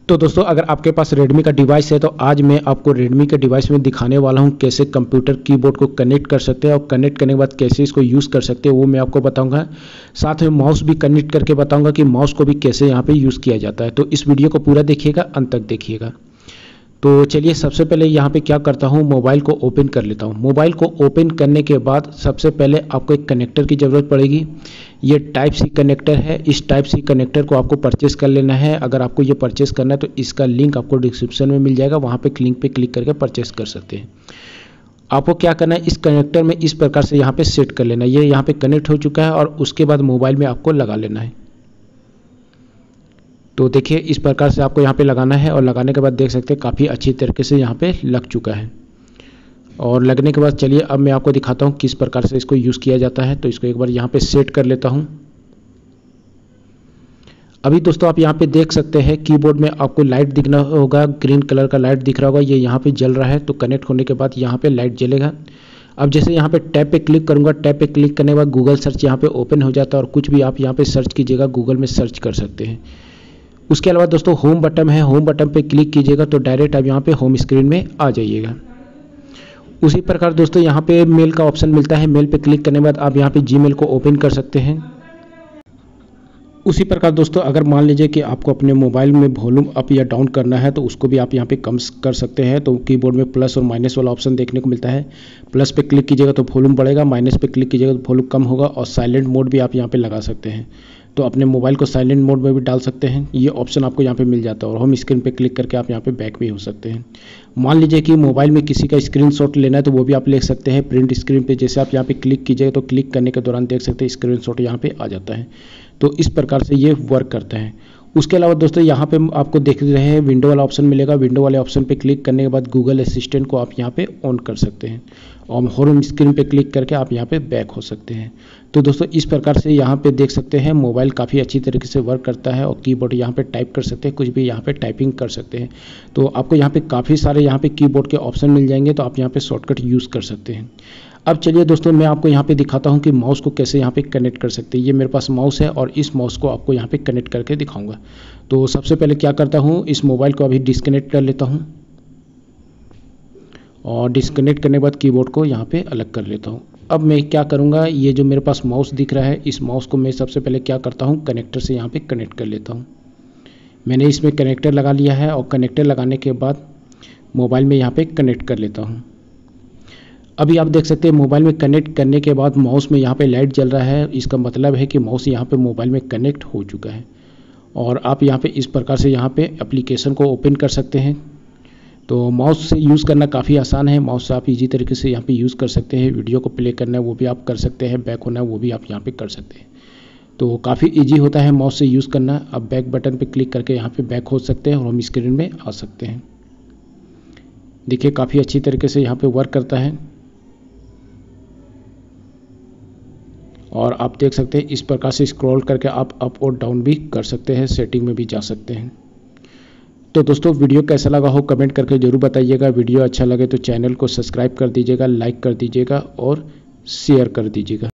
तो दोस्तों अगर आपके पास Redmi का डिवाइस है तो आज मैं आपको Redmi के डिवाइस में दिखाने वाला हूं कैसे कंप्यूटर कीबोर्ड को कनेक्ट कर सकते हैं और कनेक्ट करने के बाद कैसे इसको यूज़ कर सकते हैं वो मैं आपको बताऊंगा। साथ में माउस भी कनेक्ट करके बताऊंगा कि माउस को भी कैसे यहां पे यूज़ किया जाता है। तो इस वीडियो को पूरा देखिएगा, अंत तक देखिएगा। तो चलिए सबसे पहले यहाँ पे क्या करता हूँ, मोबाइल को ओपन कर लेता हूँ। मोबाइल को ओपन करने के बाद सबसे पहले आपको एक कनेक्टर की ज़रूरत पड़ेगी। ये टाइप सी कनेक्टर है। इस टाइप सी कनेक्टर को आपको परचेस कर लेना है। अगर आपको ये परचेस करना है तो इसका लिंक आपको डिस्क्रिप्शन में मिल जाएगा, वहाँ पे लिंक पे क्लिक करके परचेस कर सकते हैं। आपको क्या करना है, इस कनेक्टर में इस प्रकार से यहाँ पे सेट कर लेना है। ये यहाँ पे कनेक्ट हो चुका है और उसके बाद मोबाइल में आपको लगा लेना है। तो देखिए इस प्रकार से आपको यहाँ पे लगाना है और लगाने के बाद देख सकते हैं काफ़ी अच्छी तरीके से यहाँ पे लग चुका है। और लगने के बाद चलिए अब मैं आपको दिखाता हूँ किस प्रकार से इसको यूज़ किया जाता है। तो इसको एक बार यहाँ पे सेट कर लेता हूँ। अभी दोस्तों आप यहाँ पे देख सकते हैं कीबोर्ड में आपको लाइट दिखना होगा, ग्रीन कलर का लाइट दिख रहा होगा, ये यहाँ पे जल रहा है। तो कनेक्ट होने के बाद यहाँ पे लाइट जलेगा। अब जैसे यहाँ पे टैब पे क्लिक करूँगा, टैब पे क्लिक करने के बाद गूगल सर्च यहाँ पे ओपन हो जाता है और कुछ भी आप यहाँ पे सर्च कीजिएगा, गूगल में सर्च कर सकते हैं। उसके अलावा दोस्तों होम बटन है, होम बटन पे क्लिक कीजिएगा तो डायरेक्ट आप यहाँ पे होम स्क्रीन में आ जाइएगा। उसी प्रकार दोस्तों यहाँ पे मेल का ऑप्शन मिलता है। मेल पे क्लिक करने के बाद आप यहाँ पे जीमेल को ओपन कर सकते हैं। उसी प्रकार दोस्तों अगर मान लीजिए कि आपको अपने मोबाइल में वॉल्यूम अप या डाउन करना है तो उसको भी आप यहाँ पे कम कर सकते हैं। तो कीबोर्ड में प्लस और माइनस वाला ऑप्शन देखने को मिलता है। प्लस पे क्लिक कीजिएगा तो वॉल्यूम बढ़ेगा, माइनस पे क्लिक कीजिएगा तो वॉल्यूम कम होगा। और साइलेंट मोड भी आप यहाँ पे लगा सकते हैं। तो अपने मोबाइल को साइलेंट मोड में भी डाल सकते हैं, ये ऑप्शन आपको यहाँ पे मिल जाता है। और होम स्क्रीन पे क्लिक करके आप यहाँ पे बैक भी हो सकते हैं। मान लीजिए कि मोबाइल में किसी का स्क्रीनशॉट लेना है तो वो भी आप ले सकते हैं। प्रिंट स्क्रीन पे जैसे आप यहाँ पे क्लिक कीजिएगा तो क्लिक करने के दौरान देख सकते हैं स्क्रीनशॉट यहाँ पे आ जाता है। तो इस प्रकार से ये वर्क करता है। उसके अलावा दोस्तों यहाँ पे आपको देख रहे हैं विंडो वाला ऑप्शन मिलेगा। विंडो वाले ऑप्शन पे क्लिक करने के बाद गूगल असिस्टेंट को आप यहाँ पे ऑन कर सकते हैं और होम स्क्रीन पे क्लिक करके आप यहाँ पे बैक हो सकते हैं। तो दोस्तों इस प्रकार से यहाँ पे देख सकते हैं मोबाइल काफ़ी अच्छी तरीके से वर्क करता है और कीबोर्ड यहाँ पे टाइप कर सकते हैं, कुछ भी यहाँ पे टाइपिंग कर सकते हैं। तो आपको यहाँ पे काफ़ी सारे यहाँ पे कीबोर्ड के ऑप्शन मिल जाएंगे, तो आप यहाँ पे शॉर्टकट यूज़ कर सकते हैं। अब चलिए दोस्तों मैं आपको यहाँ पे दिखाता हूँ कि माउस को कैसे यहाँ पे कनेक्ट कर सकते हैं। ये मेरे पास माउस है और इस माउस को आपको यहाँ पे कनेक्ट करके दिखाऊंगा। तो सबसे पहले क्या करता हूँ, इस मोबाइल को अभी डिस्कनेक्ट कर लेता हूँ और डिस्कनेक्ट करने के बाद कीबोर्ड को यहाँ पे अलग कर लेता हूँ। अब मैं क्या करूँगा, ये जो मेरे पास माउस दिख रहा है इस माउस को मैं सबसे पहले क्या करता हूँ, कनेक्टर से यहाँ पे कनेक्ट कर लेता हूँ। मैंने इसमें कनेक्टर लगा लिया है और कनेक्टर लगाने के बाद मोबाइल में यहाँ पे कनेक्ट कर लेता हूँ। अभी आप देख सकते हैं मोबाइल में कनेक्ट करने के बाद माउस में यहाँ पे लाइट जल रहा है। इसका मतलब है कि माउस यहाँ पे मोबाइल में कनेक्ट हो चुका है। और आप यहाँ पे इस प्रकार से यहाँ पे एप्लीकेशन को ओपन कर सकते हैं। तो माउस से यूज़ करना काफ़ी आसान है। माउस से आप इजी तरीके से यहाँ पे यूज़ कर सकते हैं। वीडियो को प्ले करना है वो भी आप कर सकते हैं, बैक होना है वो भी आप यहाँ पे कर सकते हैं। तो काफ़ी ईजी होता है माउस से यूज़ करना। आप बैक बटन पर क्लिक करके यहाँ पे बैक हो सकते हैं और होम स्क्रीन में आ सकते हैं। देखिए काफ़ी अच्छी तरीके से यहाँ पे वर्क करता है। और आप देख सकते हैं इस प्रकार से स्क्रॉल करके आप अप और डाउन भी कर सकते हैं, सेटिंग में भी जा सकते हैं। तो दोस्तों वीडियो कैसा लगा हो कमेंट करके ज़रूर बताइएगा। वीडियो अच्छा लगे तो चैनल को सब्सक्राइब कर दीजिएगा, लाइक कर दीजिएगा और शेयर कर दीजिएगा।